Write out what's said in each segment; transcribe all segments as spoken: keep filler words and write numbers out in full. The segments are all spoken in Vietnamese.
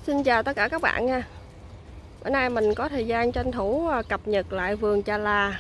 Xin chào tất cả các bạn nha. Bữa nay mình có thời gian tranh thủ cập nhật lại vườn Chà là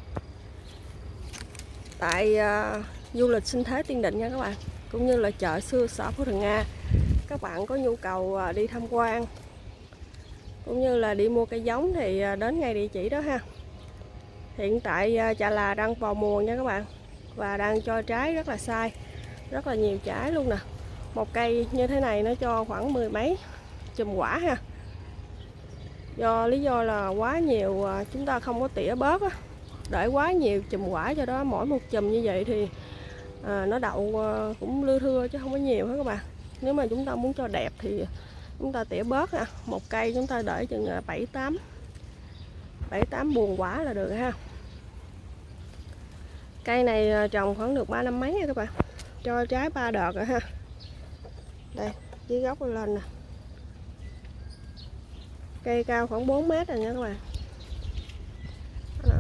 tại uh, du lịch sinh thái Tiên Định nha các bạn, cũng như là chợ xưa xã Phú Thuận A. Các bạn có nhu cầu uh, đi tham quan cũng như là đi mua cây giống thì uh, đến ngay địa chỉ đó ha. Hiện tại uh, Chà là đang vào mùa nha các bạn, và đang cho trái rất là sai, rất là nhiều trái luôn nè. Một cây như thế này nó cho khoảng mười mấy chùm quả ha. Do lý do là quá nhiều chúng ta không có tỉa bớt á, để quá nhiều chùm quả, cho đó mỗi một chùm như vậy thì à, nó đậu à, cũng lưa thưa chứ không có nhiều hết các bạn. Nếu mà chúng ta muốn cho đẹp thì chúng ta tỉa bớt ha. Một cây chúng ta để chừng bảy tám bảy tám buồng quả là được ha. Cây này trồng khoảng được ba năm mấy nha các bạn, cho trái ba đợt rồi ha. Đây, dưới gốc lên nè. Cây cao khoảng bốn mét rồi nha các bạn. Đó.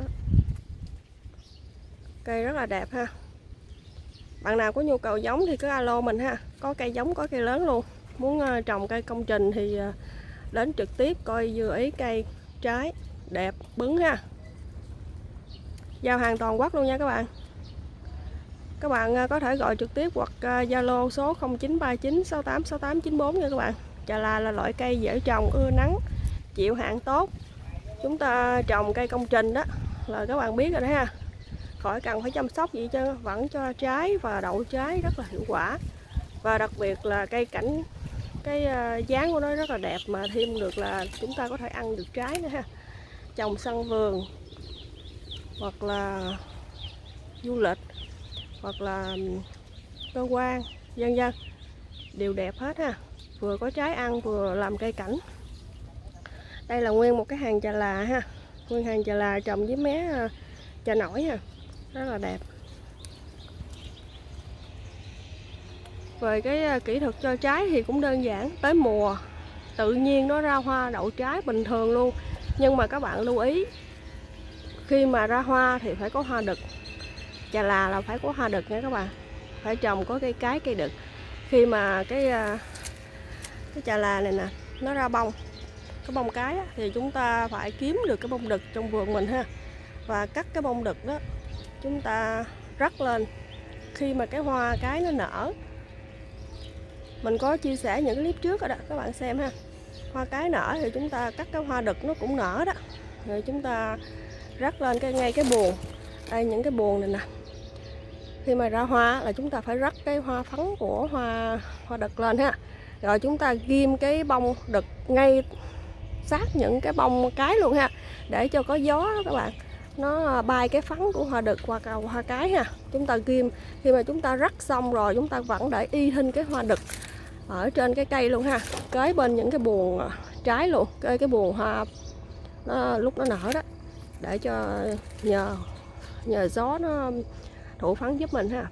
Cây rất là đẹp ha. Bạn nào có nhu cầu giống thì cứ alo mình ha. Có cây giống, có cây lớn luôn. Muốn trồng cây công trình thì đến trực tiếp coi vừa ý cây, trái đẹp, bứng ha. Giao hàng toàn quốc luôn nha các bạn. Các bạn có thể gọi trực tiếp hoặc Zalo số không chín ba chín sáu tám sáu tám chín bốn nha các bạn. Chà là là loại cây dễ trồng, ưa nắng, chịu hạn tốt. Chúng ta trồng cây công trình đó là các bạn biết rồi đó ha, khỏi cần phải chăm sóc gì chứ vẫn cho trái và đậu trái rất là hiệu quả. Và đặc biệt là cây cảnh, cái dáng của nó rất là đẹp, mà thêm được là chúng ta có thể ăn được trái nữa ha. Trồng sân vườn hoặc là du lịch hoặc là cơ quan vân vân đều đẹp hết ha, vừa có trái ăn vừa làm cây cảnh. Đây là nguyên một cái hàng chà là ha, nguyên hàng chà là trồng với mé chà nổi ha, rất là đẹp. Về cái kỹ thuật cho trái thì cũng đơn giản, tới mùa tự nhiên nó ra hoa đậu trái bình thường luôn. Nhưng mà các bạn lưu ý, khi mà ra hoa thì phải có hoa đực. Chà là là phải có hoa đực nha các bạn, phải trồng có cây cái cây đực. Khi mà cái cái chà là này nè nó ra bông, cái bông cái á, thì chúng ta phải kiếm được cái bông đực trong vườn mình ha, và cắt cái bông đực đó chúng ta rắc lên. Khi mà cái hoa cái nó nở, mình có chia sẻ những cái clip trước rồi đó, các bạn xem ha. Hoa cái nở thì chúng ta cắt cái hoa đực nó cũng nở đó, rồi chúng ta rắc lên cái ngay cái buồng. Đây, những cái buồng này nè, khi mà ra hoa là chúng ta phải rắc cái hoa phấn của hoa hoa đực lên ha. Rồi chúng ta ghim cái bông đực ngay sát những cái bông cái luôn ha, để cho có gió các bạn, nó bay cái phấn của hoa đực qua cầu hoa cái ha. Chúng ta ghim, khi mà chúng ta rắc xong rồi chúng ta vẫn để y hình cái hoa đực ở trên cái cây luôn ha, kế bên những cái buồng trái luôn, kế cái buồng hoa nó lúc nó nở đó, để cho nhờ nhờ gió nó thụ phấn giúp mình ha,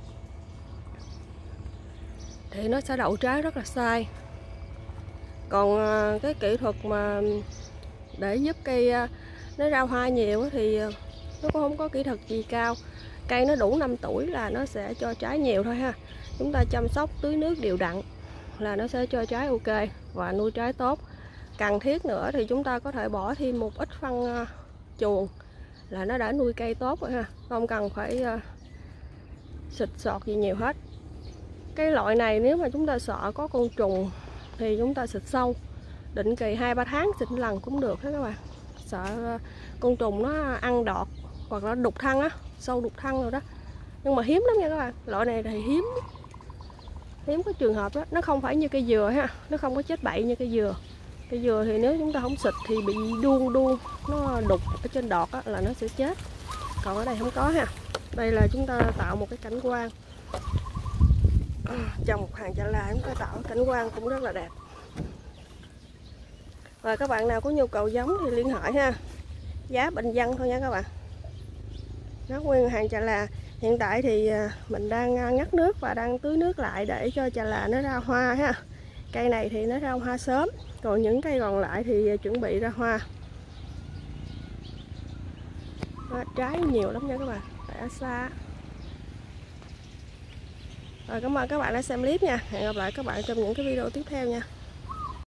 thì nó sẽ đậu trái rất là sai. Còn cái kỹ thuật mà để giúp cây nó ra hoa nhiều thì nó cũng không có kỹ thuật gì cao. Cây nó đủ năm tuổi là nó sẽ cho trái nhiều thôi ha. Chúng ta chăm sóc tưới nước đều đặn là nó sẽ cho trái ok và nuôi trái tốt. Cần thiết nữa thì chúng ta có thể bỏ thêm một ít phân chuồng là nó đã nuôi cây tốt rồi ha, không cần phải xịt sọt gì nhiều hết. Cái loại này nếu mà chúng ta sợ có con trùng thì chúng ta xịt sâu định kỳ hai ba tháng xịt lần cũng được hết các bạn. Sợ con trùng nó ăn đọt hoặc là đục thân á, sâu đục thân rồi đó. Nhưng mà hiếm lắm nha các bạn, loại này thì hiếm hiếm có trường hợp đó. Nó không phải như cây dừa ha, nó không có chết bậy như cây dừa. Cây dừa thì nếu chúng ta không xịt thì bị đuông đuông, nó đục ở trên đọt á, là nó sẽ chết. Còn ở đây không có ha. Đây là chúng ta tạo một cái cảnh quan, trồng một hàng chà là chúng ta tạo cảnh quan cũng rất là đẹp. Và các bạn nào có nhu cầu giống thì liên hệ ha, giá bình dân thôi nha các bạn. Nó nguyên hàng chà là. Hiện tại thì mình đang ngắt nước và đang tưới nước lại để cho chà là nó ra hoa ha. Cây này thì nó ra hoa sớm, còn những cây còn lại thì chuẩn bị ra hoa. Đó, trái nhiều lắm nha các bạn, tại ở xa. Rồi, cảm ơn các bạn đã xem clip nha. Hẹn gặp lại các bạn trong những cái video tiếp theo nha.